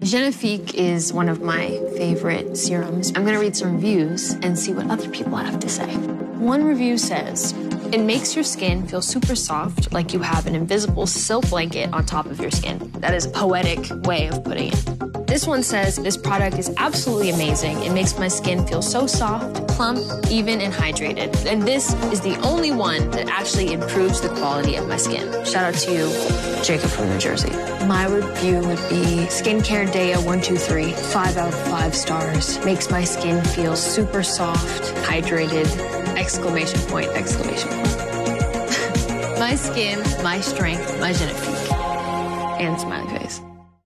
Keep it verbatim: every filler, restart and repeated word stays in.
Genifique is one of my favorite serums. I'm gonna read some reviews and see what other people have to say. One review says, it makes your skin feel super soft, like you have an invisible silk blanket on top of your skin. That is a poetic way of putting it. This one says, this product is absolutely amazing. It makes my skin feel so soft, plump, even, and hydrated. And this is the only one that actually improves the quality of my skin. Shout out to you, Jacob from New Jersey. My review would be Skincare Dea one two three, five out of five stars. Makes my skin feel super soft, hydrated, exclamation point, exclamation point. My skin, my strength, my Genifique. And smiley face.